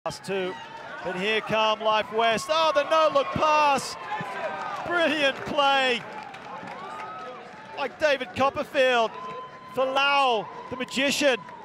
Two, but here come Life West. Oh, the no-look pass. Brilliant play. Like David Copperfield. Fualaau, the magician.